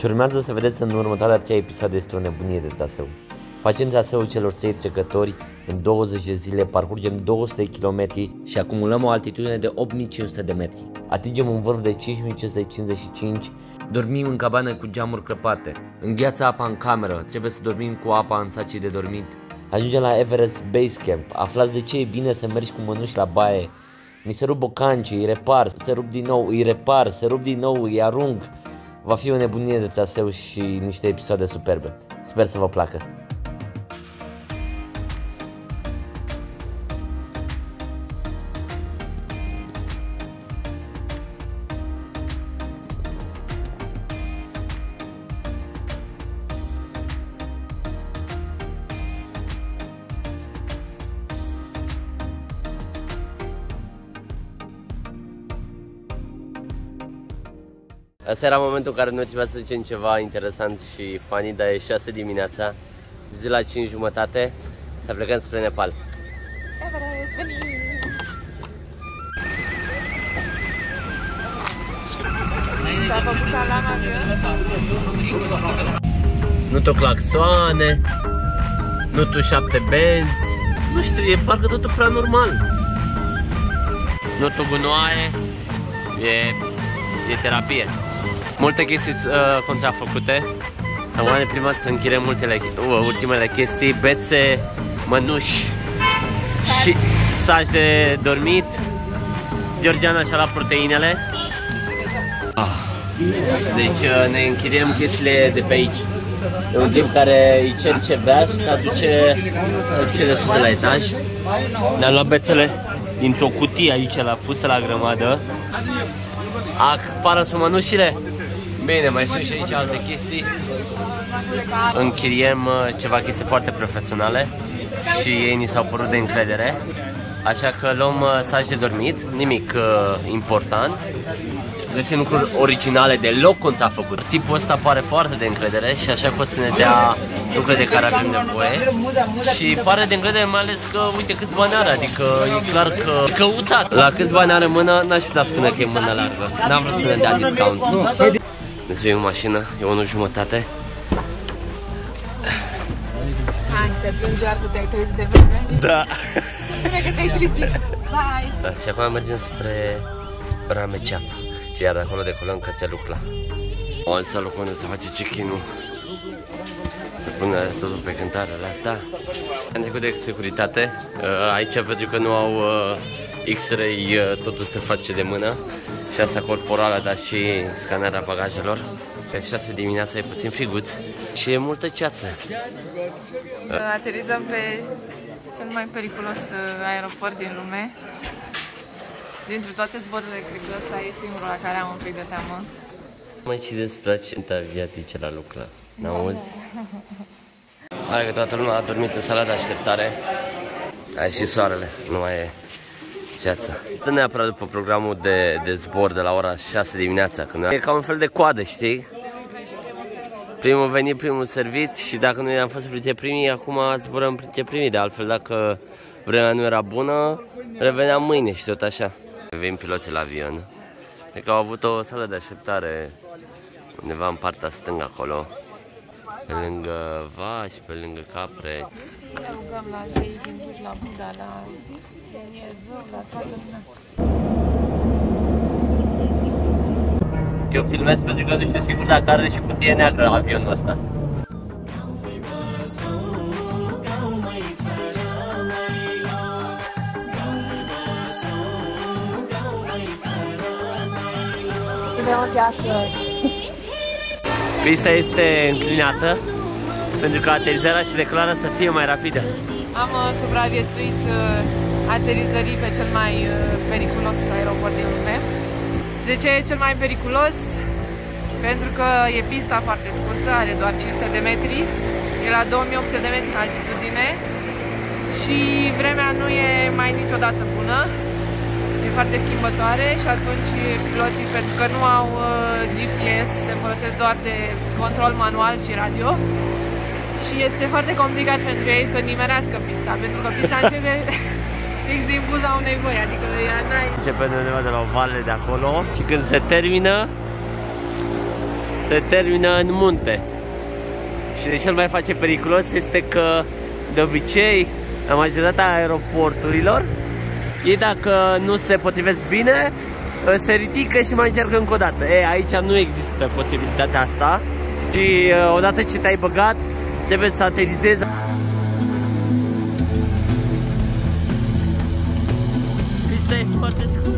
Ce urmează să vedeți în următoarele 3 episoade este o nebunie de traseu. Facem traseul celor 3 trecători în 20 de zile, parcurgem 200 km și acumulăm o altitudine de 8500 de metri. Atingem un vârf de 5555, dormim în cabană cu geamuri crăpate, îngheață apa în cameră, trebuie să dormim cu apa în sacii de dormit. Ajungem la Everest Base Camp, aflați de ce e bine să mergi cu mănuși la baie. Mi se rup bocancii, îi repar, se rup din nou, îi repar, se rup din nou, îi arunc. Va fi o nebunie de traseu și niște episoade superbe. Sper să vă placă! Asta era momentul în care noi trebuia să zicem ceva interesant și funny, dar e 6 dimineața, zi la 5 jumătate, să plecăm spre Nepal. Everest, veni! S-a făcut salama avion? Nu tu claxoane, nu tu 7 benzi, nu știu, e parcă totul prea normal. Nu tu gunoaie, e terapie. Multe chestii contrafăcute. Am de prima să închiriem ultimele chestii, bețe, mănuși și saci de dormit. Georgiana și-a luat proteinele. Deci ne închiriem chestiile de pe aici. E un tip care îi cer ce vrea și se aduce de sus de la etaj. Ne-am luat bețele dintr-o cutie aici, pusă la grămadă. Apară mănușile. Bine, mai sunt și aici alte chestii. Închiriem ceva chestii foarte profesionale și ei ni s-au părut de încredere. Așa că luăm saci de dormit, nimic important. Găsim lucruri originale, deloc contrafăcut. Tipul ăsta pare foarte de încredere și așa că o să ne dea lucruri de care avem nevoie. Și pare de încredere mai ales că uite câți bani are, adică e clar că e căutat. La câți bani are mână, n-aș putea spune că e mână largă. N-am vrut să ne dea discount. Ne suim în mașină, e 1:30. Hai, te plângi iar că te-ai trezit de vreme? Da. Bine că te-ai trezit. Bye! Da, și acum mergem spre Ramechap. Și iar de acolo decolăm către Lukla. O alța locul unde se face check-in-ul. Se pune totul pe cântarele astea. Am trecut de securitate. Aici, pentru că nu au X-ray, totul se face de mână. Și asta corporală, dar și scanarea bagajelor. Pe 6 dimineața e puțin friguț și e multă ceață. Aterizăm pe cel mai periculos aeroport din lume. Dintre toate zborurile, cred că ăsta e singurul la care am un pic de teamă. Mai și despre accidente aviatice la Lukla, n-auzi? Hai că toată lumea a dormit în sala de așteptare. Hai și soarele, nu mai e ceața. Stă neapărat după programul de zbor de la ora 6 dimineața, când e ca un fel de coadă, știi? Primul venit, primul servit și dacă noi am fost printre primii, acum zburăm printre primii. De altfel, dacă vremea nu era bună, reveneam mâine și tot așa. Vin piloții la avion. Cred că au avut o sală de așteptare undeva în partea stângă acolo, pe lângă vaci, pe lângă capre. Să ne rugăm la zei, gânduși la Buddha, la Dumnezeu, la toată lumea. Eu filmez pentru că nu știu sigur dacă are și cutie neagră avionul ăsta. Pista este înclinată pentru că aterizarea și decolarea să fie mai rapidă. Am supraviețuit aterizării pe cel mai periculos aeroport din lume. De ce e cel mai periculos? Pentru că e pista foarte scurtă, are doar 500 de metri, e la 2800 de metri altitudine și vremea nu e mai niciodată bună. E foarte schimbătoare și atunci piloții, pentru că nu au GPS, se folosesc doar de control manual și radio și este foarte complicat pentru ei să nimerească pista, pentru că pista începe fix din buza unei voi, adică n-ai... Începe undeva de la o vale de acolo și când se termină se termină în munte. Și de ce mai face periculos este că de obicei la majoritatea aeroporturilor ei dacă nu se potrivesc bine se ridică și mai încercă încă o dată. Aici nu există posibilitatea asta și odată ce te-ai băgat trebuie să aterizezi. Pista e foarte scurtă.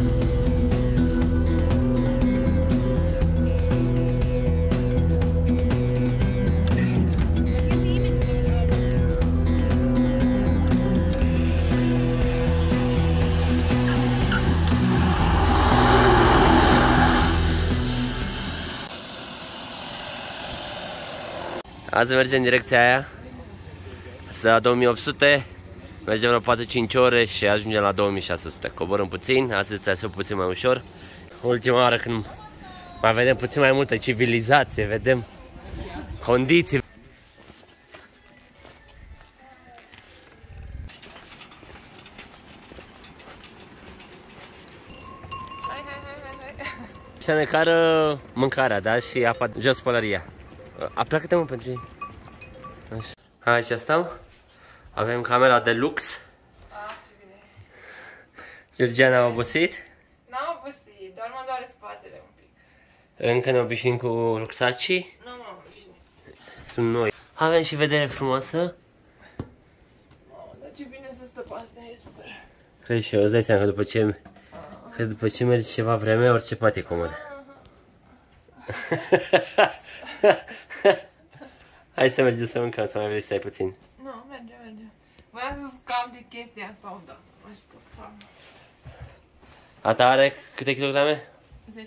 Azi mergem în direcția aia, la 2800, mergem la 4-5 ore și ajungem la 2600. Coborâm puțin, astăzi ți-a puțin mai ușor. Ultima oară când mai vedem puțin mai multă civilizație, vedem condiții. Și ne cară mâncarea, da? Și apa jos pălăria. Apleacă-te mă pentru ei. Așa. Aici stăm. Avem camera de lux. Ce bine. Georgiana a obosit? N-am obosit, doar mă doare spatele un pic. Încă ne obișnim cu luxacii? Nu m-am obișnuit. Sunt noi. Avem și vedere frumoasă. Dar ce bine să stă pe astea, e super. Crezi și eu, îți dai seama că după ce mergi ceva vreme, orice pat e comod. Hai să mergem să mâncăm, să mai vezi, stai puțin. Nu, merge. Voiam să scap de chestia asta odată. Mai spun. A ta are câte kilograme? 10.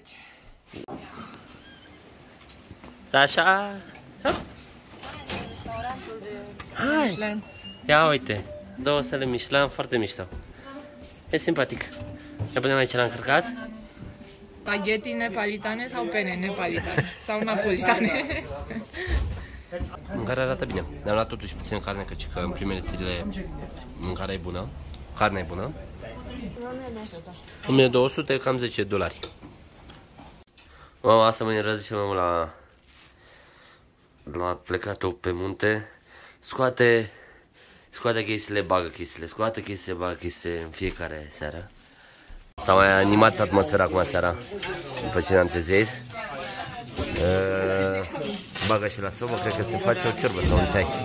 Stai așa. Restaurantul de Hai. Michelin. Ia uite, 2 stele Michelin, foarte mișto. E simpatic. Ne punem aici la încărcat? Spaghetti nepalitane sau pene nepalitane? Sau napolitane? Mâncarea arată bine. Ne-am luat totuși puțin carne, căci că în primele zile mâncarea e bună. Carnea e bună. 1200, cam $10. Mama asta mâine răzice la plecatul pe munte. Scoate chestiile, bagă chestiile, scoate chestiile, bagă chestiile în fiecare seară. S-a mai animat atmosfera acum seara, după ce ne-am trezit. Bagă și la sobă, cred că se face o ciorbă sau un ceai.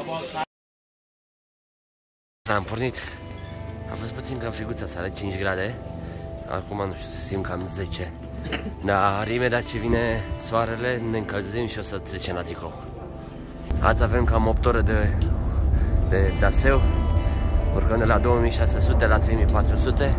Am pornit. A fost puțin cam friguța seara, 5 grade. Acum nu știu, să simt cam 10. Dar imediat ce vine soarele, ne încălzim și o să trecem la tricou. Azi avem cam 8 ore de traseu. Urcăm de la 2600 la 3400.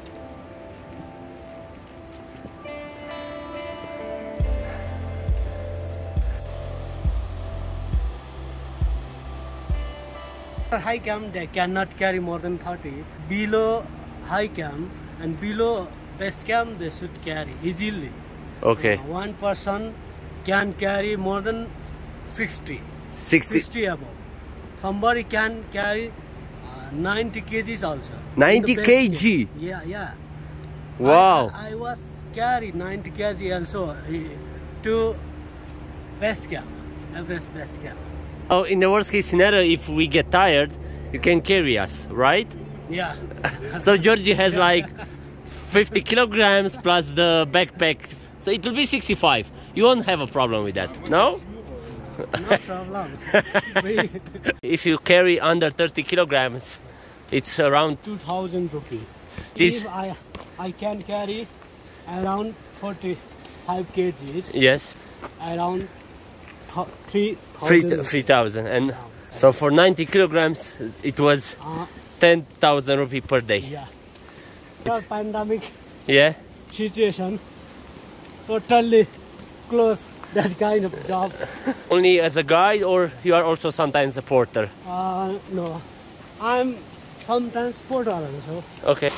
High cam they cannot carry more than 30. Below high cam and below base cam they should carry easily. Okay. One person can carry more than 60. 60 above. Somebody can carry 90 kgs also. 90 kg? Yeah. Wow. I was carry 90 kg also to base cam, Everest base cam. Oh, in the worst case scenario, if we get tired, you can carry us, right? Yeah. So Georgie has like 50 kilograms plus the backpack, so it will be 65. You won't have a problem with that, no? No problem. If you carry under 30 kilograms, it's around 2,000 rupees. This. If I can carry around 45 kgs. Yes. Around 3,000. 3,000, and so for 90 kilograms, it was 10,000 rupees per day. Yeah. The pandemic Yeah. situation totally close that kind of job. Only as a guide, or you are also sometimes a porter? No, I'm sometimes porter also. Okay.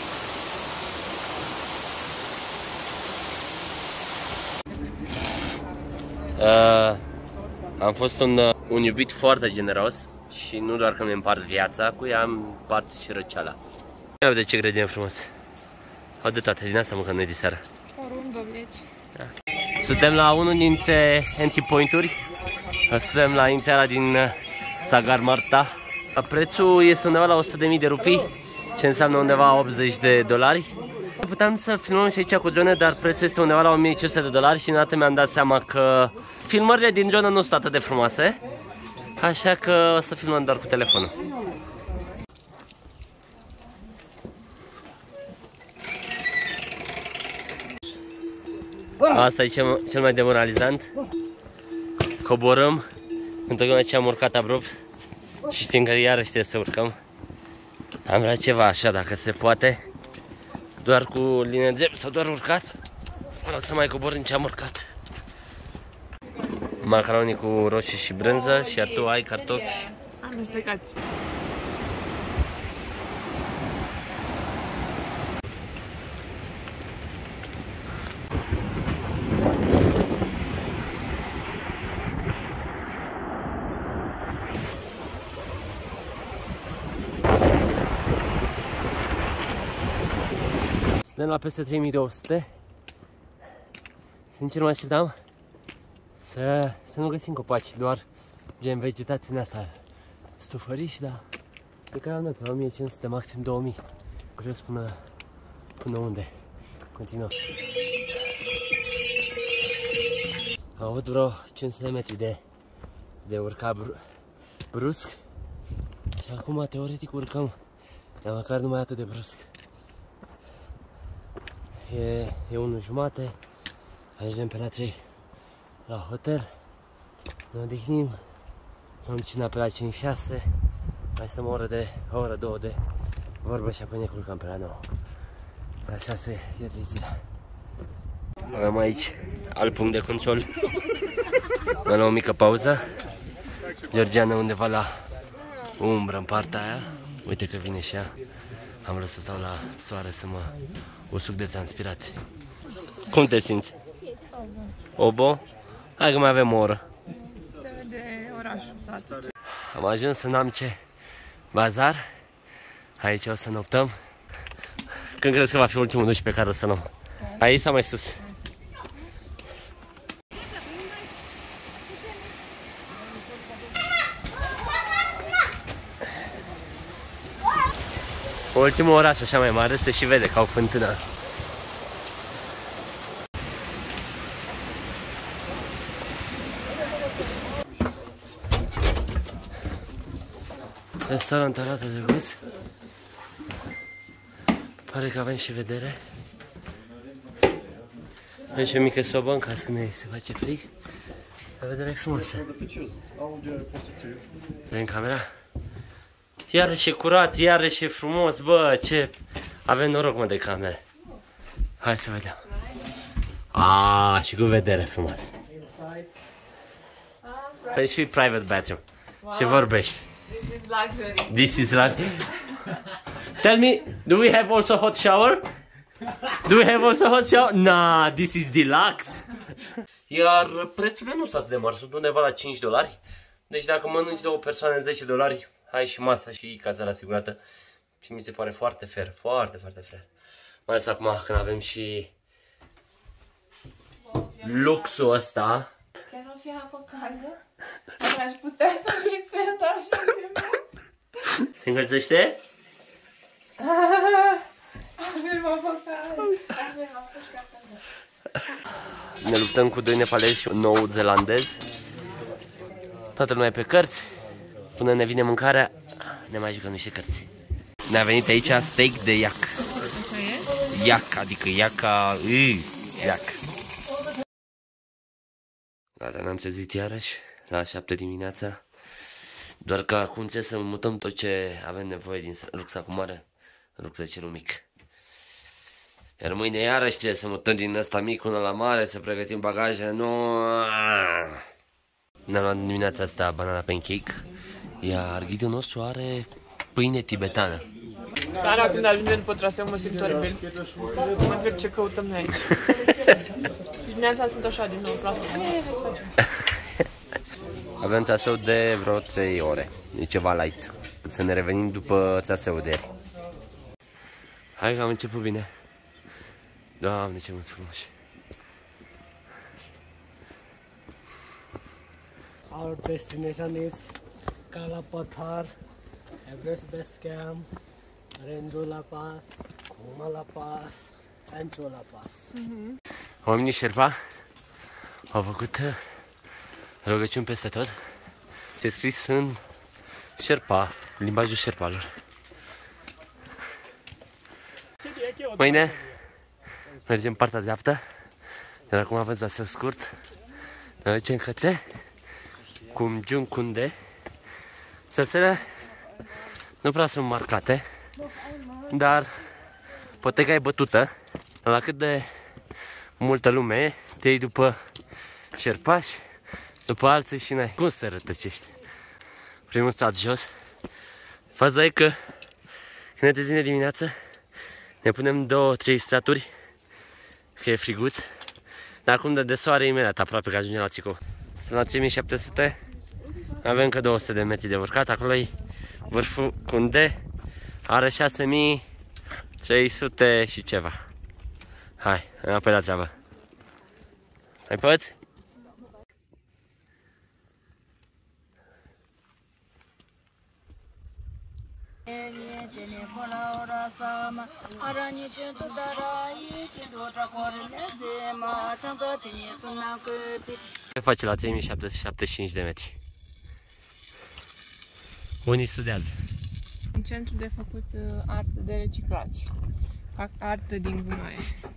Am fost un iubit foarte generos și nu doar că mi împart viața cu ea, îmi împart și răceala. Ia uite ce ingredient frumos. Au de toate, din asta mâncăm noi de seară. Porumb, dovleci. Da. Suntem la unul dintre entry point-uri. Suntem la intrarea din Sagar Marta. Prețul este undeva la 100.000 de rupii, ce înseamnă undeva $80. Puteam să filmăm și aici cu drone, dar prețul este undeva la $1.500 și îndată mi-am dat seama că filmările din drone nu sunt atât de frumoase, așa că o să filmăm doar cu telefonul. Asta e cel mai demoralizant. Coborâm, întotdeauna ce am urcat abrupt și știm că iarăși trebuie să urcăm. Am vrea ceva așa, dacă se poate, doar cu linie drept sau doar urcat, fără să mai coborâm ce am urcat. Macaroni cu roșii și brânză, și iar tu ai cartofi amestecați. Suntem la peste 3200. Sincer, mă așteptam să nu găsim copaci, doar gen vegetație în asta, stufăriș, da. De care am noi pe 1500, maxim 2000. Curios până unde. Continuăm. Am avut vreo 500 de metri de urcat brusc. Și acum teoretic urcăm, dar măcar nu mai atât de brusc. E 1:30, ajungem pe la 3 la hotel, ne odihnim, am cina pe la 5-6, mai stăm o oră, 2 de vorbă și apoi ne culcăm pe la 9. La 6 e trezirea. Avem aici alt punct de control, mai la o mică pauză. Georgiana undeva la umbră în partea aia, uite că vine și ea. Am vrut să stau la soare să mă usuc de transpirație. Cum te simți? Obo? Hai că mai avem o oră. Se vede orașul, satul. Am ajuns în Amce Bazar. Aici o să noptăm. Când crezi că va fi ultimul duș pe care o să luăm? Aici sau mai sus? Ultimul oraș așa mai mare, se și vede ca o fântână. Restaurant arată drăguț. Pare că avem și vedere. Avem și o mică sobă în caz când se face frig. La vedere e frumoasă. Vedem camera? Iarăși e curat, iarăși e frumos, bă, ce... Avem noroc, mă, de camere. Hai să vedem. Aaaa, și cu vedere frumos. Păi și private bathroom. Ce vorbești? This is luxury. This is luxury. Tell me, do we have also hot shower? Do we have also hot shower? Nah, this is deluxe. Iar prețurile nu sunt atât de mari, sunt undeva la $5. Deci dacă mănânci 2 persoane $10, ai și masa și cazarea asigurată. Și mi se pare foarte fair, foarte fair. Mai ales acum când avem și luxul ăsta. Chiar o fi apă caldă? Aș putea să visez la așa ceva? Se încălzește? Avem apă caldă. Avem apă caldă. Ne luptăm cu 2 nepalezi și un nou zeelandez. Toată lumea e pe cărți. Până ne vine mâncarea, ne mai jucăm niște cărți. Ne-a venit aici steak de iac. Iac, adică iaca... iac. Gata, ne-am trezit iarăși la 7 dimineața. Doar că acum trebuie să mutăm tot ce avem nevoie din rucsacul mare în rucsăcerul mic. Iar mâine iarăși trebuie să mutăm din ăsta mic până la mare, să pregătim bagaje. Ne-am luat dimineața asta banana pancake. Iar ghidul nostru are pâine tibetană. Dar când ajungem după traseu mă simt oribil. Mă întreb ce căutăm noi aici. Dimineața sunt așa din nou proastă. Hai să facem. Avem traseu de vreo 3 ore. E ceva light. Să ne revenim după traseul de ieri. Hai că am început bine. Doamne, ce mulți frumoși. Our destination is Kalapathar, Everest Base Camp, Renzola Pass, Khumala Pass and Chola Pass. Oamenii Șerpa au făcut rugăciuni peste tot. Ce scris în Șerpa, limbajul șerpalor. Mâine mergem partea dreaptă, iar acum avem traseu scurt. Ne ducem către Kumjung Kunde. Țăsele nu prea sunt marcate, dar poteca e bătută. La cât de multă lume e, te iei după șerpași, după alții și n-ai cum să te rătăcești. Primul stat jos. Faza e că când ne trezim de dimineață, ne punem 2-3 straturi, că e friguț. Dar acum de soare imediat, aproape că ajungem la Țicou. Suntem la 3700, avem încă 200 de metri de urcat, acolo e vârful Kunde, are 6300 și ceva. Hai, înapoi la treabă. Mai poți? Ce face la 3775 de metri? Unii studiază. În centru de făcut artă de reciclaj. Fac artă din gunoaie.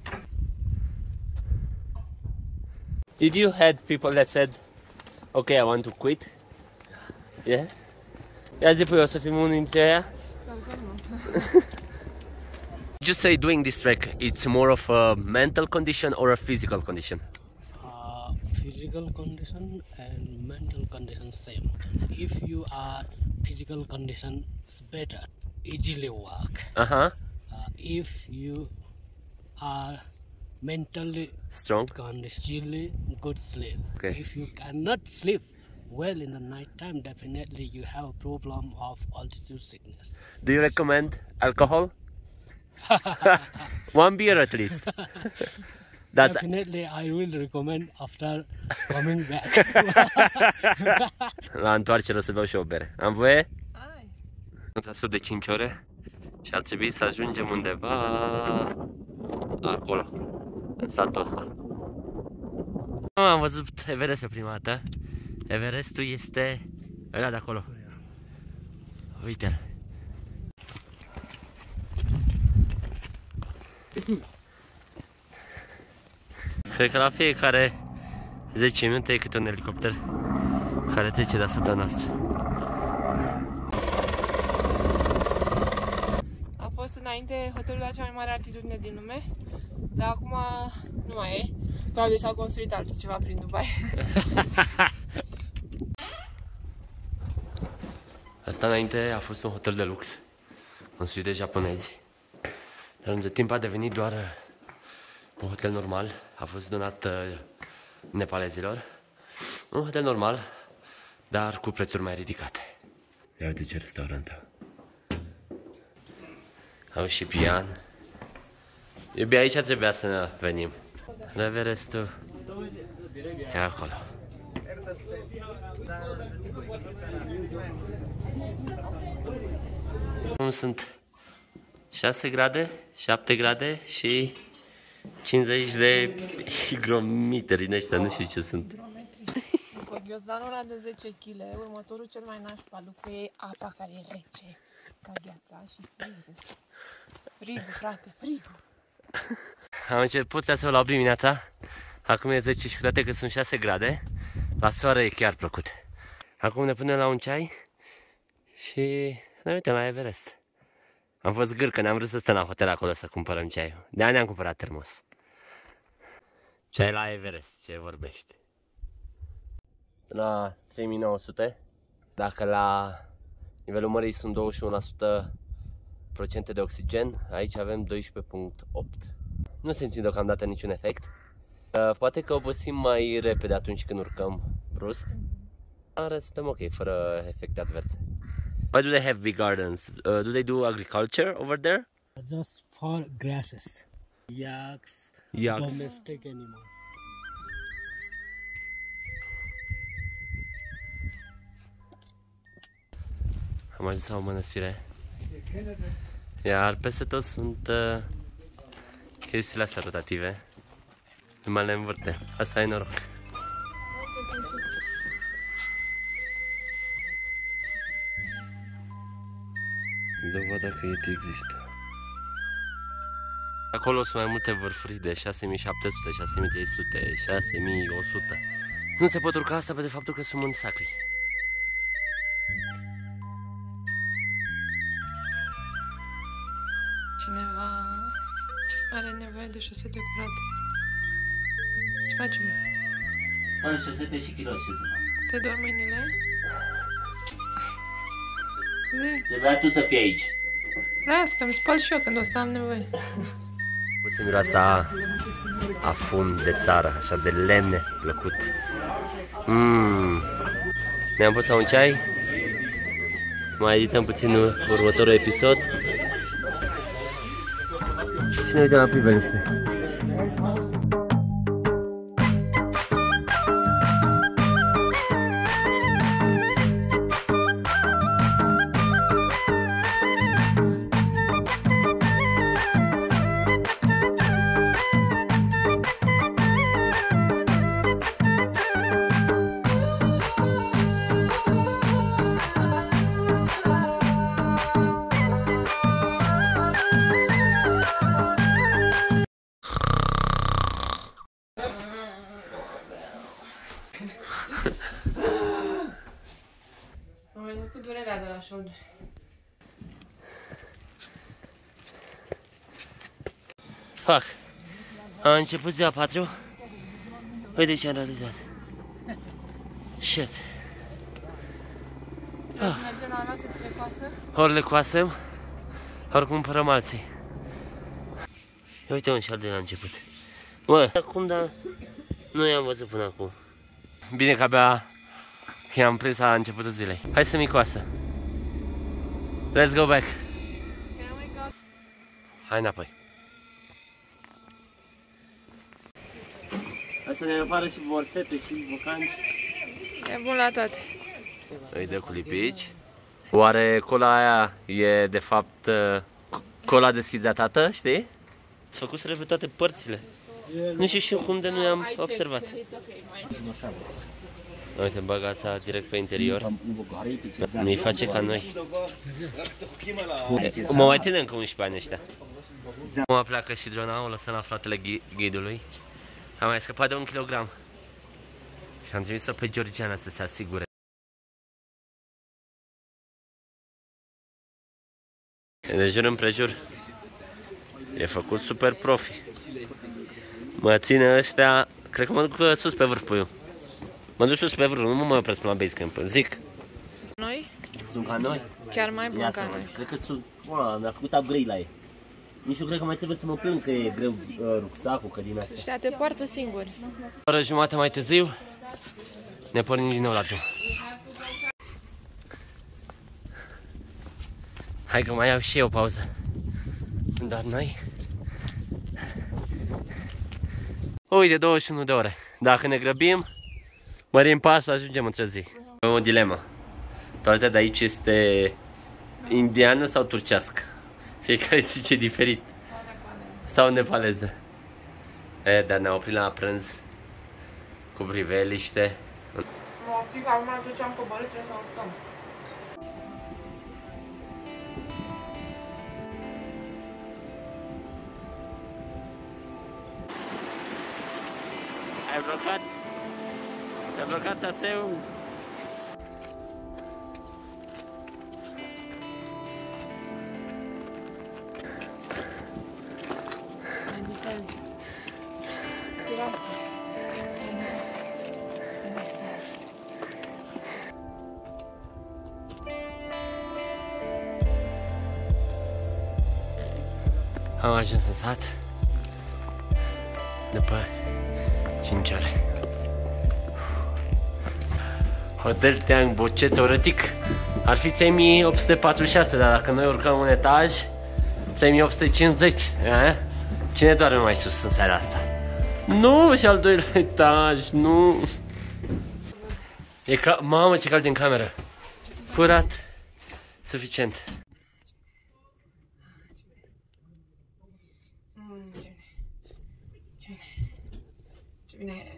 Did you had people that said, okay, I want to quit? Yeah? Ia zi, păi, o să fim unul dintre aia? Sper că nu. Would you say doing this trek, it's more of a mental condition or a physical condition? Physical condition and mental condition same. If you are physical condition, it's better, easily walk. If you are mentally Strong? conditionally, good sleep. Okay. If you cannot sleep well in the night time, definitely you have a problem of altitude sickness. Do you recommend alcohol? One beer at least. That's Definitely I will recommend after coming back. La întoarcere o să beau și o bere. Am voie? Ai. Sub de 5 ore și ar trebui să ajungem undeva acolo, în satul ăsta. Am văzut Everestul prima dată. Everestul este ăla de acolo. Uite-l. Cred că la fiecare 10 minute e câte un elicopter care trece deasupra noastră. A fost înainte hotelul la cea mai mare altitudine din lume, dar acum nu mai e. Probabil s-au construit altceva prin Dubai. Asta înainte a fost un hotel de lux, construit de japonezi. Dar între timp a devenit doar un hotel normal, a fost donat nepalezilor. Un hotel normal, dar cu prețuri mai ridicate. Ia uite ce restaurant. Au și pian. Iubi, aici trebuia să venim. Everestul e acolo. Acum sunt 6 grade, 7 grade și 50 de higrometri din ăștia, nu știu ce sunt. După ghiozdanul ăla de 10 kg, următorul cel mai nașpa lucru e apa care e rece ca gheața și frigul. Frigul, frate, frigul. Am început să la 8 dimineața, acum e 10 și cu toate că sunt 6 grade, la soare e chiar plăcut. Acum ne punem la un ceai și ne uităm la Everest. Am fost gârcă, ne-am vrut să stăm la hotel acolo să cumpărăm ceaiul. De-aia ne-am cumpărat termos. Ceai la Everest, ce vorbești? Sunt la 3900. Dacă la nivelul mării sunt 21% de oxigen, aici avem 12,8. Nu simțim deocamdată niciun efect. Poate că obosim mai repede atunci când urcăm brusc. Dar suntem ok, fără efecte adverse. Why do they have big gardens? Do they do agriculture over there? Just for grasses, yaks, Yaks. domestic animals. Am ajuns la o mănăstire. Iar peste tot sunt chestiile astea rotative. Lumea le învârte. Asta e noroc. Dovada că ET există. Acolo sunt mai multe vârfuri de 6700, 6300, 6100. Nu se pot urca asta de faptul că sunt munți sacri. Cineva are nevoie de șosete curate. Ce facem? Spăl șosete și chiloți, ce să fac? Te doar mâinile? Trebuia tu să fii aici. Las că îmi spăl și eu când o să am nevoie. O să miroasa a fum de țară, așa de lemne, plăcut. Ne-am pus la un ceai. Mai edităm puțin următorul episod. Și ne uităm la priveliște. Am venit cu durerea de la shoulder. Fac. Am început ziua 4. Uite ce am realizat. Shit. Mergem la noi să ți le coasă? Ori le coasem, ori cumpărăm alții. Uite un șal de la început. Bă, acum, dar nu i-am văzut până acum. Bine că abia i-am prins la începutul zilei. Hai să mi coasă. Let's go back. Hai înapoi. Hai să ne repară și borsete și bocanci. E bun la toate. Îi dă cu lipici. Oare cola aia e de fapt cola deshidratată, știi? Ați făcut să pe toate părțile. Nu știu și eu cum de nu i-am observat. Uite, bagața direct pe interior. Nu-i face ca noi. Mă mai ținem cu 11 ani ăștia. Mă pleacă și drona, o lăsăm la fratele ghidului. Am mai scăpat de 1 kilogram. Și am trimis-o pe Georgiana să se asigure. De jur împrejur. E făcut super profi. Mă ține ăștia. Cred că mă duc sus pe vârf, puiu. Mă duc sus pe vârf, nu mă opresc până la basecamp. Zic. Noi? Sunt ca noi. Chiar mai bun ca noi. Cred că sunt. Mi-a făcut upgrade la ei. Nici nu cred că mai trebuie să mă plâng că e greu rucsacul, că din astea. Ăștia te poartă singuri. O oră jumate mai târziu ne pornim din nou la drum. Hai că mai iau și eu o pauză. Dar noi... Uite, 21 de ore. Dacă ne grăbim, mărim pasul, ajungem într-o zi. Avem o dilemă. Toaletea de aici este indiană sau turcească? Fiecare zice diferit. Sau nepaleză. Dar ne-am oprit la prânz cu priveliște. Mă optic, acum tot ce am coborât trebuie să urcăm. Ai blocat? Ai blocat traseul? Meditezi. Inspirație. Meditație. Relaxare. Am ajuns în sat după 5 ore. Hotel Teang Boce, teoretic ar fi 3846, dar dacă noi urcăm un etaj 3850. Cine doarme mai sus în seara asta? Nu, și al doilea etaj, nu. E ca... Mamă, ce cald din cameră. Curat. Suficient. Ce bine.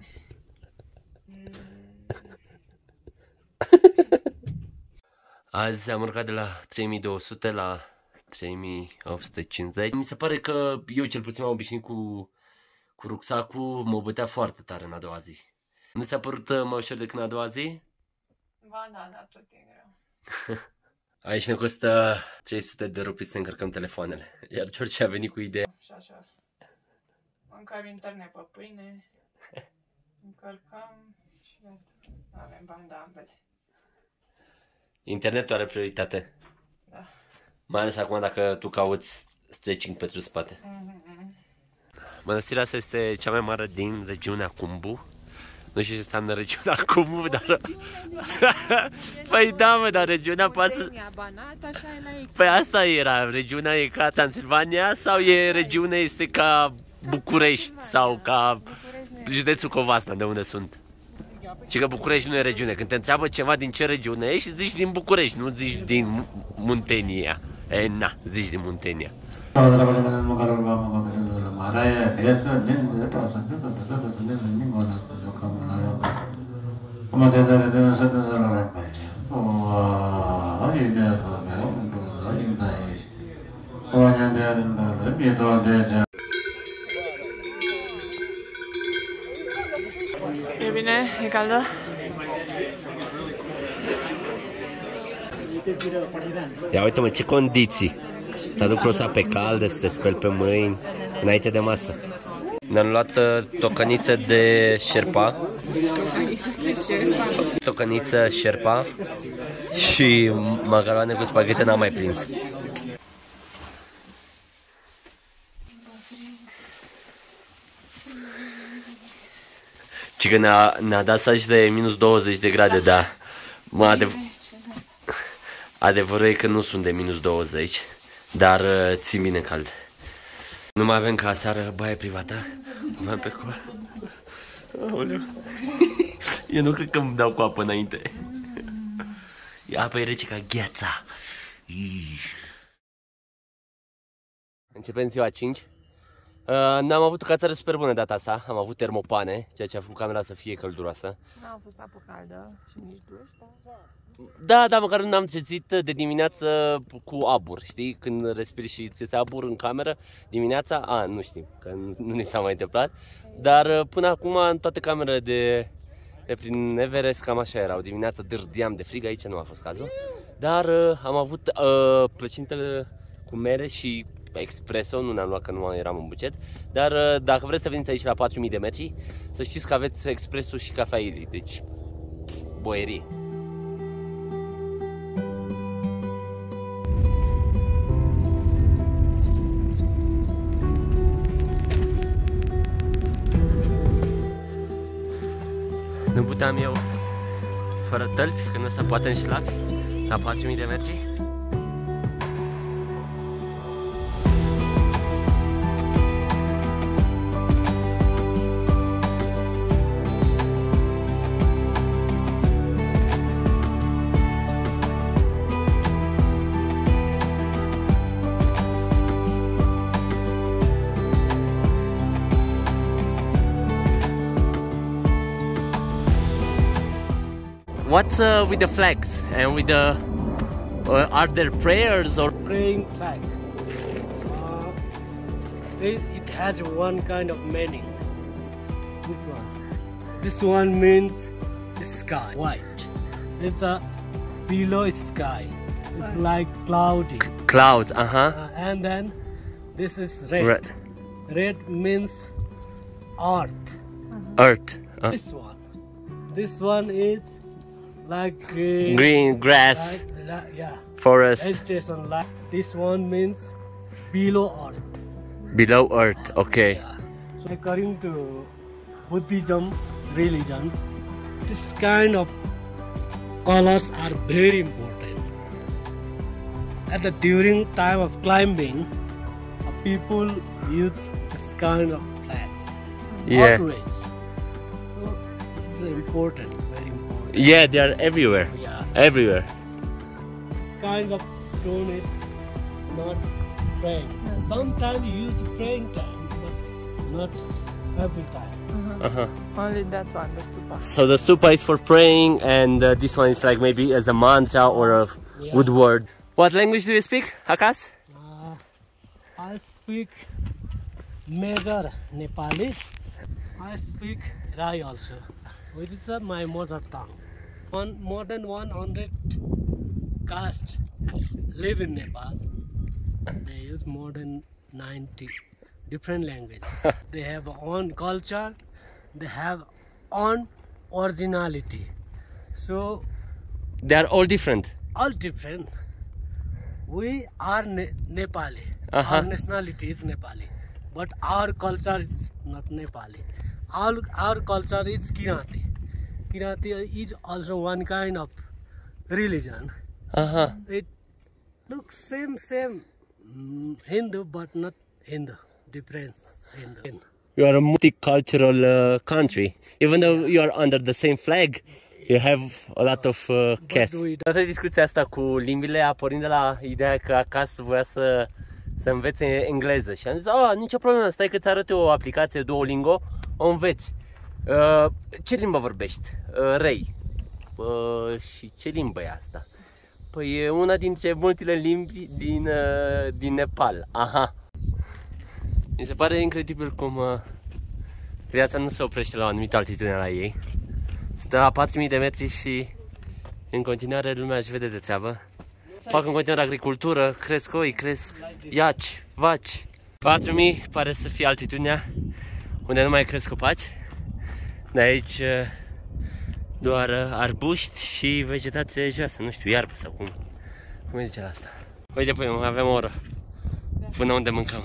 Azi am urcat de la 3200 la 3850. Mi se pare că eu cel puțin m-am obișnuit cu rucsacul, mă bătea foarte tare în a doua zi. Nu ți-a părut mai ușor decât în a doua zi? Ba da, dar tot e greu. Aici ne costă 300 de rupi să încărcăm telefoanele. Iar George a venit cu ideea. Și așa. Mâncăm internet pe pâine. Încărcăm și gata. Avem bani de ambele. Internetul are prioritate. Da. Mai ales acum dacă tu cauți stretching pentru spate. Mănăstirea asta este cea mai mare din regiunea Khumbu. Nu știu ce înseamnă regiunea Khumbu, dar... Păi da, mă, dar regiunea pasă... Păi asta era, regiunea e ca Transilvania sau e regiune este ca București sau ca județul Covasna, de unde sunt? Și că București nu e regiune. Când te întreabă ceva din ce regiune ești, zici din București, nu zici din Muntenia. E, na, zici din Muntenia. E bine? E caldă? Ia uite-mă, ce condiții! Să aduc closa pe caldă, să te speli pe mâini, înainte de masă. Ne-am luat tocăniță de șerpa. Tocăniță șerpa și macaroane cu spaghete n-am mai prins. Și că ne-a dat saj de minus 20 de grade, da. Adevărul e că nu sunt de minus 20, dar țin bine cald. Nu mai avem ca seară baie privată. Mai pe col. Aoleu. Eu nu cred că îmi dau cu apă înainte. Apa e rece ca gheața. Începem ziua 5. N-am avut o cațare super bună data asta, am avut termopane, ceea ce a făcut camera să fie călduroasă. N-a fost apă caldă și nici duș, Da, măcar nu am trezit de dimineață cu abur, știi? Când respiri și ți se abur în cameră dimineața, nu știu, că nu ni s-a mai întâmplat. Dar până acum în toate camerele de prin Everest cam așa erau, dimineața dârdeam de frig, aici nu a fost cazul. Dar am avut plăcintele cu mere și espresso, nu ne-am luat că nu mai eram în buget. Dar dacă vreți să veniți aici la 4000 de metri, să știți că aveți espresso și cafea Ili, deci boierie. Nu puteam eu fără tălpi, când ăsta poate în șlapi, la 4000 de metri. What's with the flags and with the are there prayers or Praying flag. It has one kind of meaning. This one. This one means sky, white. It's a below sky. It's like cloudy. clouds? And then this is red. Red. Red means earth. Earth. This one is like Green grass. yeah. Forest. Vegetation. Like this one means below earth. Below earth. Okay. Yeah. So according to Buddhism religion, this kind of colors are very important. During time of climbing, people use this kind of flags. Yeah. Always. So it's important, very important. Yeah, they are everywhere. Yeah. Everywhere. kind of stone is not praying. Sometimes you use praying time, but not every time. Only that one, the stupa. So the stupa is for praying, and this one is like maybe as a mantra or a good word. What language do you speak, Akas? I speak major Nepali. I speak Rai also, which is my mother tongue. More than 100 castes live in Nepal. They use more than 90 different languages. They have own culture. They have own originality. So They are all different. all different. We are Nepali. Our nationality is Nepali, but our culture is not Nepali. Our culture is Kirati. Kirati is also one kind of religion. It looks same Hindu, but not Hindu. Difference Hindu. You are a multicultural country. Even though you are under the same flag, you have a lot of castes. Toată discuția asta cu limbile a pornit de la ideea că acasă voia să învețe engleză. Și am zis, nicio problemă, stai că ți arăt eu o aplicație Duolingo, o înveți. Ce limbă vorbești? Rei. Și ce limbă e asta? Păi e una dintre multele limbi din Nepal. Mi se pare incredibil cum viața nu se oprește la o anumită altitudine la ei. Stă la 4000 de metri și în continuare lumea își vede de treabă. Fac în continuare agricultură, cresc oi, cresc iaci, vaci. 4000 pare să fie altitudinea unde nu mai cresc copaci. De aici doar arbuști și vegetație joasă, nu știu, iarbă sau cum zice la asta. Uite, păi, avem o oră până unde mâncăm.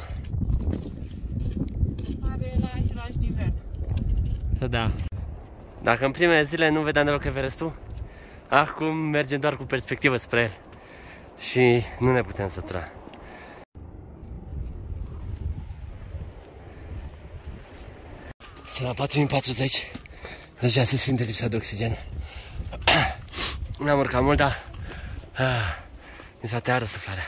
Are la același nivel. Da. Dacă în primele zile nu vedeam deloc Everestul, acum mergem doar cu perspectivă spre el. Și nu ne putem sătura. Sunt la 4040. Deja se simte lipsa de oxigen. N-am urcat mult, dar mi s-a tăiat răsuflarea.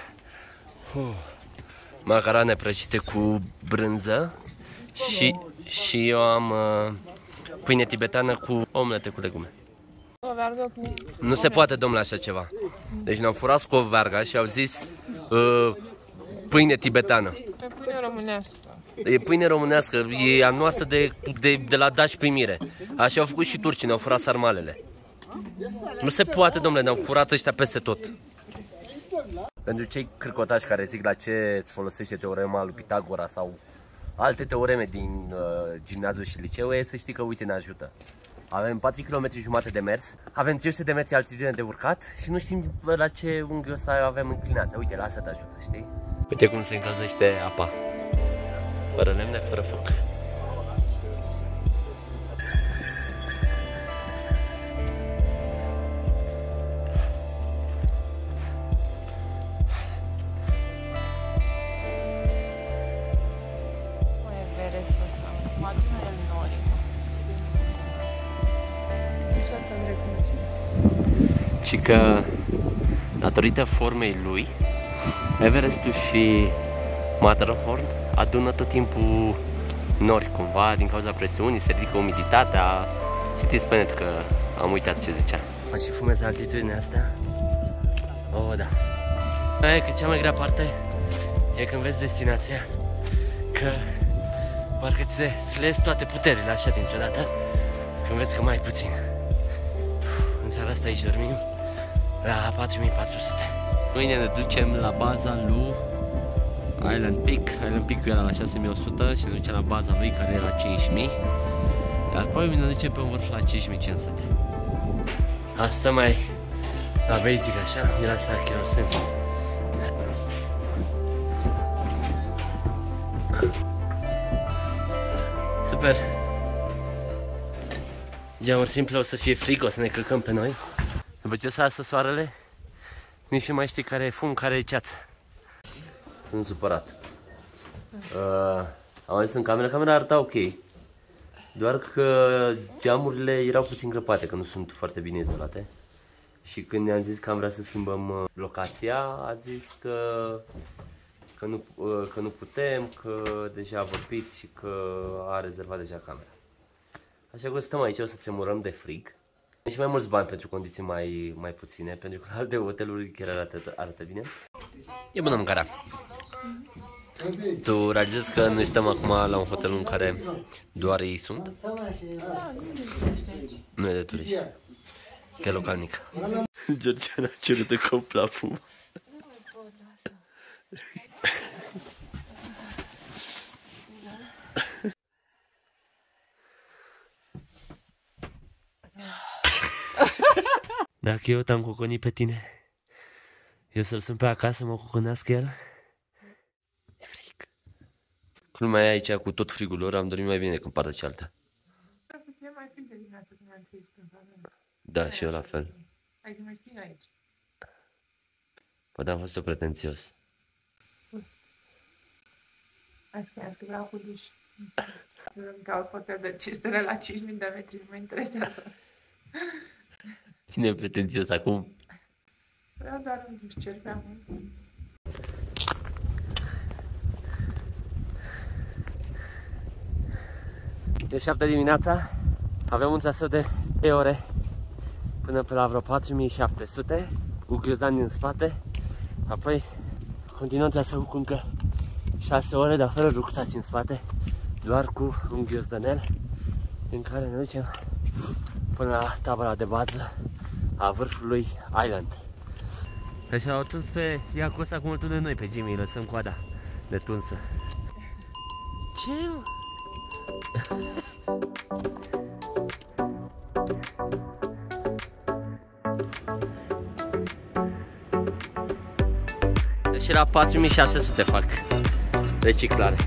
Macarone prăjite cu brânză și eu am pâine tibetană cu omlete cu legume. O vergă cu... Nu se poate, domnule, așa ceva. Deci ne-au furat scovarga și au zis pâine tibetană. E pâine românească. E pâine românească, e a noastră de la dași primire. Așa au făcut și turcii, ne-au furat sarmalele. Nu se poate, domnule, ne-au furat ăștia peste tot. Pentru cei cârcotași care zic la ce îți folosește teorema lui Pitagora sau alte teoreme din gimnaziu și liceu, e să știi că, uite, ne ajută. Avem 4 km jumate de mers, avem 300 de metri altitudine de urcat și nu știm la ce unghi o să avem înclinația. Uite, la asta te ajută, știi? Uite cum se încălzește apa. Fără lemne, fără foc. Everestul ăsta, poate nu e nori. Și asta îmi recunoaște. Și că, datorită formei lui, Everestul și Matterhorn adună tot timpul nori cumva, din cauza presiunii, se ridică umiditatea. Știți, Penet, că am uitat ce zicea. Mă și fumez altitudinea asta. Oh, da. E că cea mai grea parte e când vezi destinația, că parcă ți se slezi toate puterile așa dintr-o dată, când vezi că mai ai puțin. În seara asta aici dormim la 4400. Mâine ne ducem la baza lui Island Peak. Island Peak era la 6100 și ne ducem la baza lui care e la 5000. Iar apoi ne ducem pe un vârf la 5500. Asta mai la basic așa, miroase a kerosen. Super! Geamuri simple, o să fie frig, o să ne călcăm pe noi. După ce s-a asta soarele, nici nu mai știi care e fum, care e ceață. Sunt supărat. Am ajuns în cameră, camera arăta ok. Doar că geamurile erau puțin crăpate, că nu sunt foarte bine izolate. Și când ne-am zis că am vrea să schimbăm locația, a zis că nu putem, că deja a vorbit și că a rezervat deja camera. Așa că stăm aici, o să tremurăm de frig. Și mai mulți bani pentru condiții mai puține, pentru că alte hoteluri chiar arată bine. E bună mâncarea. Tu realizezi că noi stăm acum la un hotel în care doar ei sunt? Nu e de turiști. Că e localnic. Georgiana a cerut de cop la Puma. Dacă eu te-am coconit pe tine, eu să-l sun pe acasă să mă coconească el? E frig. Culmea e aici cu tot frigul lor, am dormit mai bine decât în partea cealaltă. Să fie mai frig de dimineață când am trezit în familie. Da, și eu la fel. Adică mai frig aici. Poate am fost eu pretențios. Hai că vreau cu duș. Să-mi caut hotel de 500 la 5.000 de metri, nu mă interesează. Cine e pretențios acum? Vreau doar un duș, cer prea mult. E 7 dimineața, avem un traseu de 3 ore până pe la vreo 4700 cu ghiozani în spate. Apoi continuăm traseul cu încă 6 ore, dar fără rucsaci în spate, doar cu un ghiozdanel în care ne ducem până la tabăra de bază a vârfului Island. Deci au tuns pe Iacosa cum îl tundem noi pe Jimmy, lăsăm coada de tunsă. Ce? Deci la 4600 fac reciclare.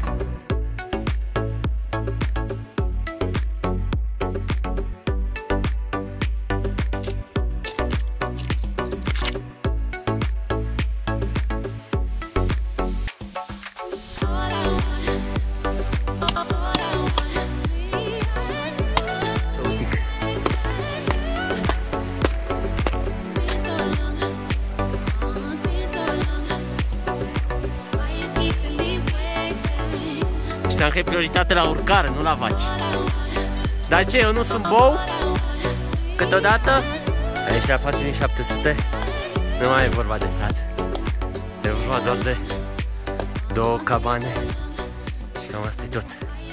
Știam că e prioritate la urcare, nu la vaci. Dar ce, eu nu sunt bou? Câteodată? Aici la 4700 nu mai e vorba de sat. E vorba doar de 2 cabane. Și cam asta e tot.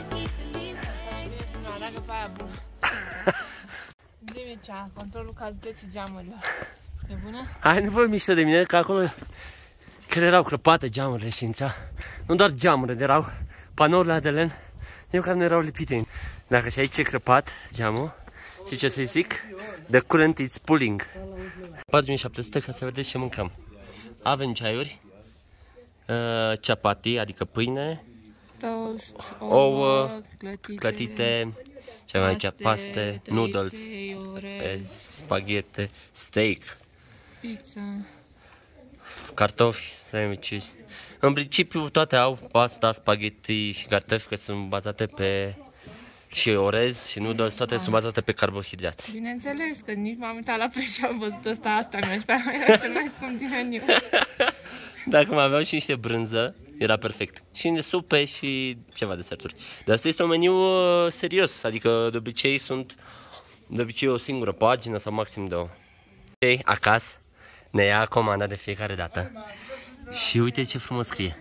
Zi-mi cea, controlul calității geamurilor. E bună? Hai, nu vă mișcă de mine, că acolo chiar erau crăpate geamurile și intra. Nu doar geamurile, erau panourile de len, nici care nu erau lipite. Dacă și aici e crăpat geamul, și ce să-i zic? The current is pulling. 4700 ca să vedeți ce mâncăm. Avem ceaiuri, chapati, adică pâine, Toast, ouă clătite, și avem aici paste, noodles, spaghete, steak, pizza, cartofi, sandwich. În principiu toate au pasta, spaghetti și cartofi, că sunt bazate pe și orez și noodles, toate sunt bazate pe carbohidrați. Bineînțeles, că nici m-am uitat la preț și am văzut asta mi-aș era cel mai scump din meniu. Dacă mai aveau și niște brânză, era perfect. Și de supe și ceva deserturi. Dar asta este un meniu serios, adică de obicei o singură pagină sau maxim 2. Ok, acasă ne ia comanda de fiecare dată. Și uite ce frumos scrie.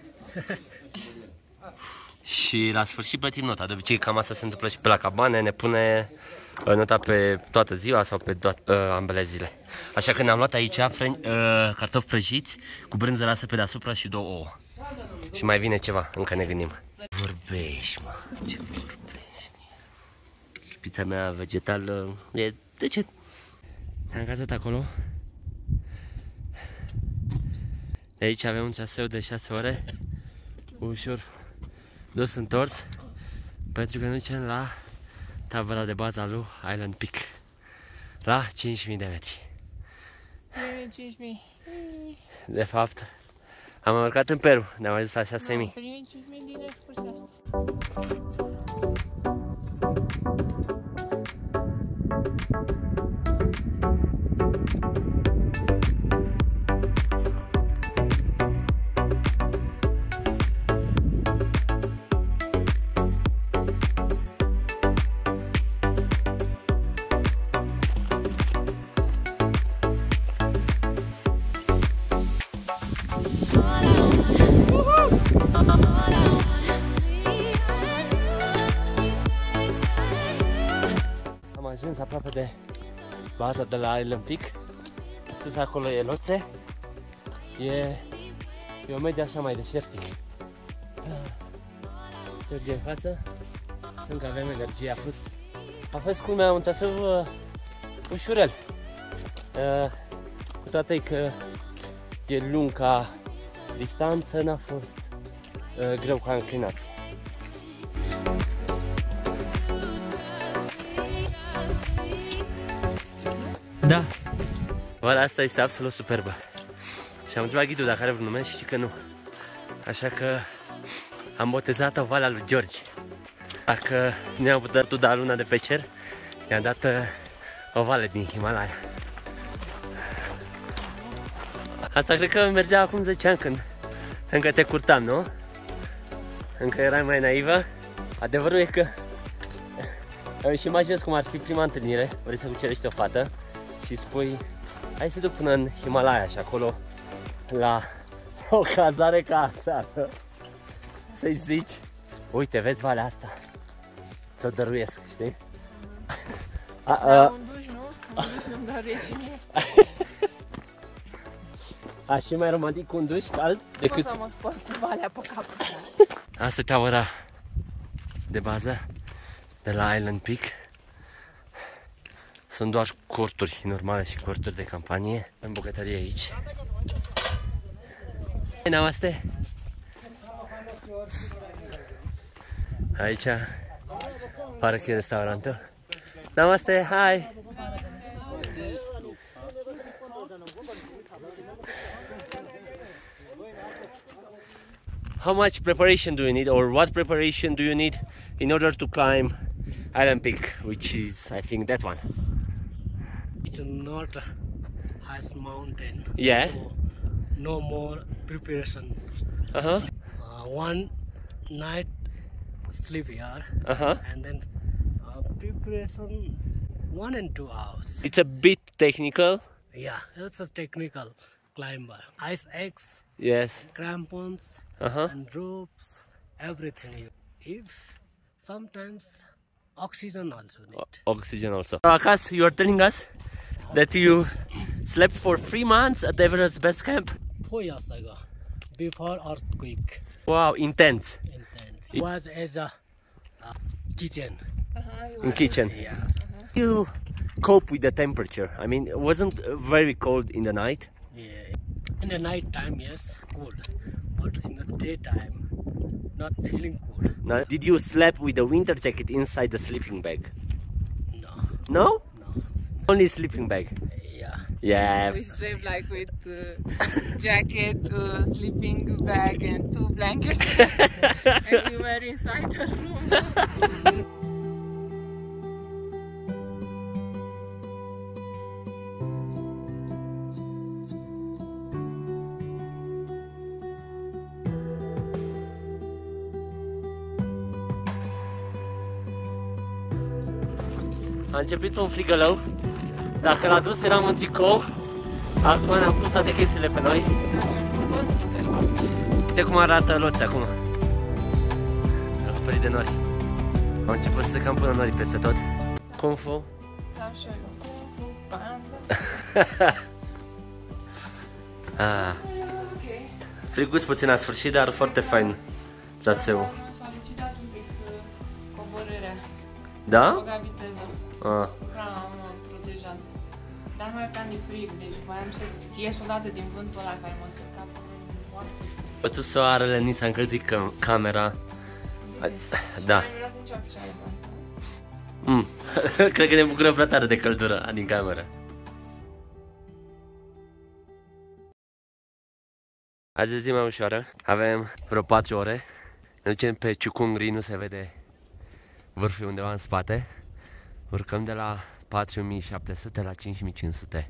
Și la sfârșit plătim nota. De obicei cam asta se întâmplă și pe la cabane, ne pune nota pe toată ziua sau pe ambele zile. Așa că ne-am luat aici cartofi prăjiți cu brânză rasă pe deasupra și 2 ouă. Și mai vine ceva, încă ne gândim. Vorbești, mă, ce vorbești? Și pizza mea vegetală e decent. Ne-am cazat acolo. De aici avem un traseu de 6 ore, ușor dus întors, pentru că ne ducem la tabăra de bază a lui Island Peak, la 5000 de metri. 5.000. De fapt, am urcat în Peru, ne-am ajuns la 6000. Primim 5.000 din excursia asta. ajuns aproape de baza de la Island Peak. Sus acolo e Lhotse. E o medie așa mai deșertic. George în față. Încă avem energie, a fost culmea un traseu ușurel. Cu toate că e lung ca distanță, n-a fost greu ca înclinație. Da, valea asta este absolut superbă. Și am întrebat ghidul dacă are vreun nume și știi că nu. Așa că am botezat-o Valea lui George. Dacă ne-au putut da luna de pe cer, i-am dat o vale din Himalaya. Asta cred că mergea acum 10 ani când încă te curtam, nu? Încă erai mai naivă. Adevărul e că își imaginez cum ar fi prima întâlnire. Vrei să cucerești o fată și spui hai să duc până în Himalaya și acolo la o cazare ca aseară să-i zici uite, vezi valea asta? Să o dăruiesc, știi? Un duș, nu? Un duș nu-mi dăruiești și mie. Aș fi mai romantic cu un duș cald decât... Pot să mă spăl cu valea pe cap. Asta e tabăra de bază de la Island Peak. Sunt doar corturi normale și corturi de campanie. În bucătărie aici. Namaste! Aici pare că e restaurantul. Namaste, hi! How much preparation do you need, or what preparation do you need in order to climb Island Peak, which is, I think, that one? It's not the highest mountain. Yeah. So no more preparation. Uh-huh. One night sleep here, Uh-huh. and then preparation 1 and 2 hours. It's a bit technical. Yeah, it's a technical climber. Ice axe, Yes. crampons, Uh-huh. and ropes, everything. If sometimes oxygen also need. Oxygen also. Akash, you are telling us that you slept for 3 months at Everest Base Camp? 4 years ago, before earthquake. Wow, intense. Intense. It was as a kitchen. In kitchen. Yeah. You cope with the temperature. I mean, it wasn't very cold in the night. Yeah. In the night time, yes, cold. But in the daytime, not feeling cold. Now, did you sleep with a winter jacket inside the sleeping bag? No. No? No. Only sleeping bag. Yeah. Yeah. We sleep like with jacket, sleeping bag and 2 blankets. And we were inside the room. A început un frigălău. Dacă l-a dus eram în tricou. Acum ne-am pus toate chestiile pe noi. Uite cum arată Lhotse acum. Acoperit de nori. Au început să se cam până nori peste tot. Kung Fu. Am și eu Kung Fu Panda. Ok. Friguț puțin la sfârșit, dar foarte fain traseu. Am solicitat un pic coborârea. Da? Băga viteză. Ah. Am protejat. Dar nu mai aveam de frig, deci voiam să ies odată din vântul ăla care mă seca foarte. Bătu soarele, ni s-a încălzit camera. Da. Ai vrea să înceapă ceva. Cred că ne bucură prea tare de căldură din cameră. Azi e zi mai ușoară. Avem vreo 4 ore. Ne ducem pe Ciucungri, nu se vede vârful undeva în spate. Urcăm de la 4700 la 5500.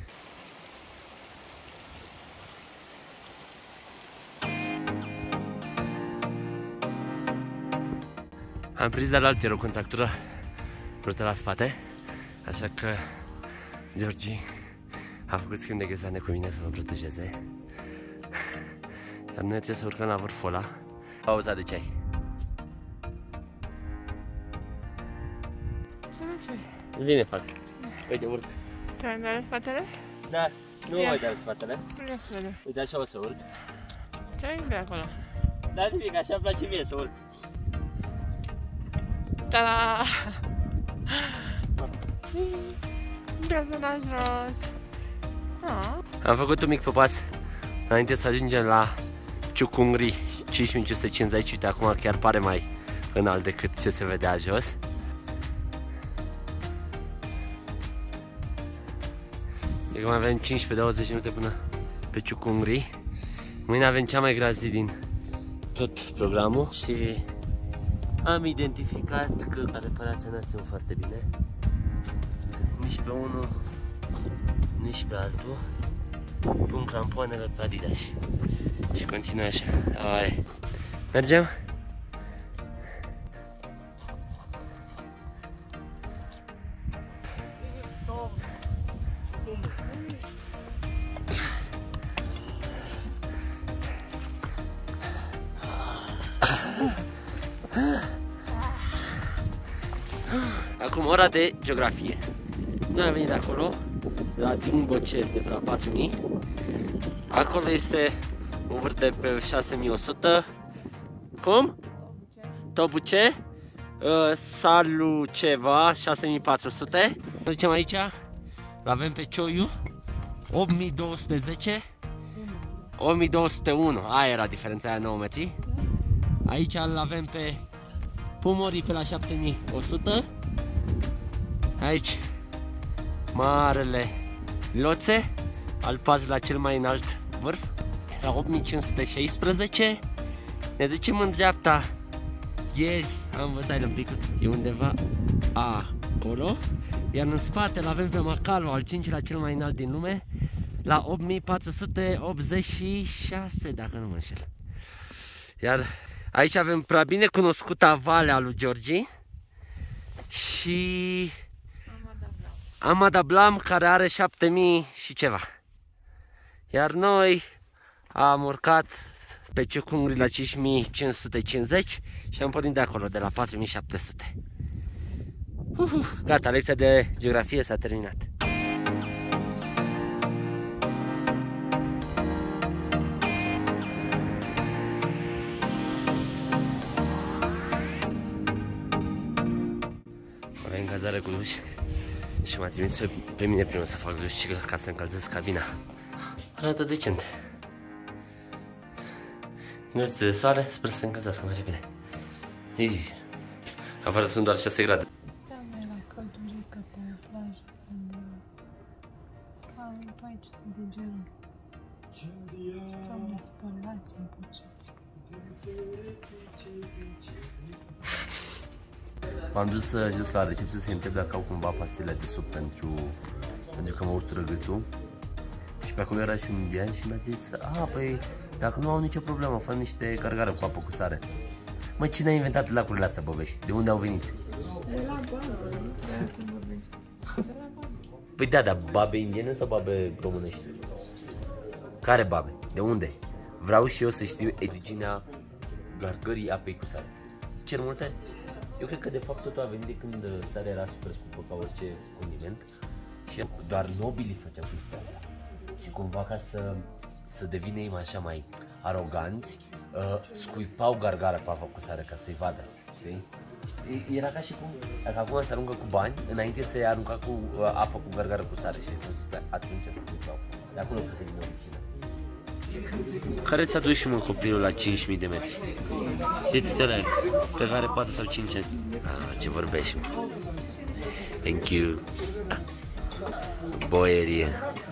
Am prins de la altier o contractură brută la spate, așa că George a făcut schimb de ghezane cu mine să mă protejeze. Iar noi trebuie să urcăm la vârful ăla. Pauza de ceai. Bine fac. Uite, urc. Te-ai dat spatele? Da, nu mai dau spatele. Ia să vedem. Uite, așa o să urc. Ce-ai de acolo? Dar nimic, așa îmi place mie să urc. Ta-da! Personaj roz. Am făcut un mic pas înainte să ajungem la Ciucungri 5550. Uite, acum chiar pare mai înalt decât ce se vedea jos. Deci mai avem 15-20 minute până pe Ciucungri. Mâine avem cea mai grea zi din tot programul și am identificat că reparația n-a ținut foarte bine. Nici pe unul, nici pe altul. Pun crampoanele pe Adidas și continuă așa. Hai. Mergem? Acum ora de geografie. Noi am venit de acolo, la Din Bocet, de la 4000. Acolo este un vârf de pe 6100. Cum? Tobuce. Salu ceva, 6400. Ducem aici, l-avem pe Cioiu, 8210. 8201, aia era diferența, aia 9 metri. Aici îl avem pe Pumorii pe la 7100. Aici Marele Loțe, al patrulea cel mai înalt vârf, la 8516. Ne ducem în dreapta. Ieri am văzut un pic, e undeva acolo. Iar în spate îl avem pe Macalo, al cincilea cel mai înalt din lume, la 8486, dacă nu mă înșel. Iar aici avem prea bine cunoscuta Valea lui Georgi și Amada Blam, care are 7000 și ceva. Iar noi am urcat pe Ciucungri la 5550 și am pornit de acolo, de la 4700. Gata, lecția de geografie s-a terminat. Avem cazare cu duș și m-a trimis pe mine primul să fac duș ca să încălzesc cabina. Arată decent. Minute de soare, sper să se încălzească mai repede. Ei, afară sunt doar 6 grade. Cea mai la căldurică pe plajă, unde aici sunt de gelul. Cea mai spălați în puceți. M-am dus jos la recepție să-i întreb dacă au cumva pastile de suc pentru că mă ustură gâtul. Și pe acolo era și un indian și mi-a zis: păi, dacă nu au nicio problemă, fă niște gargare cu apă cu sare. Mă, cine a inventat lacurile astea, Băbești? De unde au venit? De la babă, nu trebuie să vorbești. De la babă. Păi da, dar babe indiene sau babe românești? Care babe? De unde? Vreau și eu să știu originea gargării apei cu sare. Cer multe? Eu cred că de fapt totul a venit de când sarea era super scumpă ca orice condiment și doar nobilii făceau chestia asta. Și cumva ca să devină ei așa mai aroganți, scuipau gargara cu apă cu sare ca să-i vadă, știi? Era ca și cum, dacă acum se aruncă cu bani, înainte se arunca cu apă cu gargară cu sare și atunci se scuipau. De acolo cred că din origine. Care ți-a dus și mă copilul la 5000 de metri? Uite-te, pe care 4 sau 5 ani. Ce vorbești, mă? Thank you. Boierie.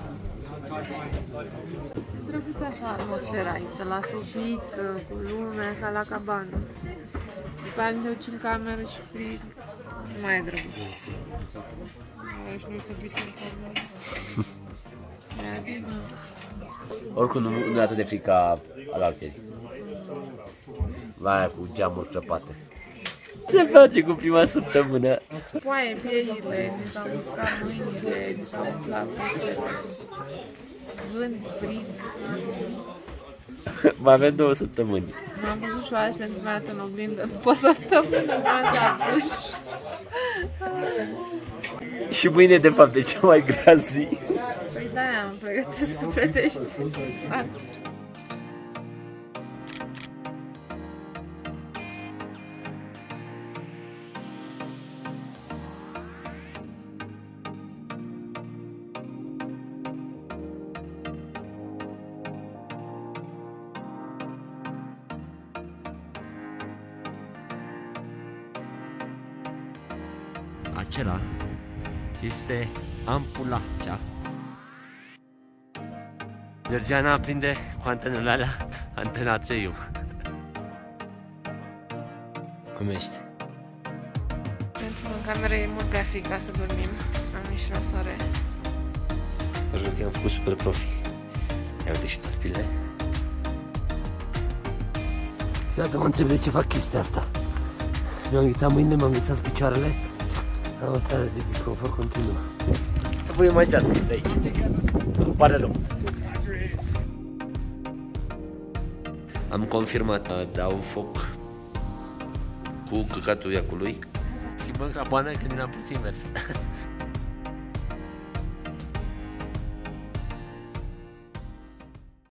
E drăguță așa atmosfera aici, la supiță, cu lumea, ca la cabană. După aia ne duci în cameră și frig. Mai e drăguț. Și nu supiță în cameră. E bine. Oricum nu e atât de fric ca alaltări. Aia cu geamuri crăpate. Ce face cu prima săptămână? Poaie pieile, mi s-au uscat mâinile, mi s-au umflat fețele. Vânt, frig. Mai avem 2 săptămâni. M-am văzut și azi pentru prima dată în oglindă după o săptămână, m-am dat duș. Și mâine, de fapt, e cea mai grea zi. Păi de-aia am pregătit sufletești. Acela este ampulacea. Georgiana aprinde cu antenele alea antena 3. Cum ești? Pentru că în cameră e mult prea frică să dormim. Am ieșit la soare. Așa că am făcut super profi. Ia uite și țărpile. Câteodată mă întreb de ce fac chestia asta. Mi-am înghițat mâinile, m-am înghițat picioarele. Am o stare de disconfort continuu. Să punem aici, să stai aici. Îmi pare rău. Am confirmat, dau foc cu căcatul iacului. Schimbăm crapoane când ne-am pus invers.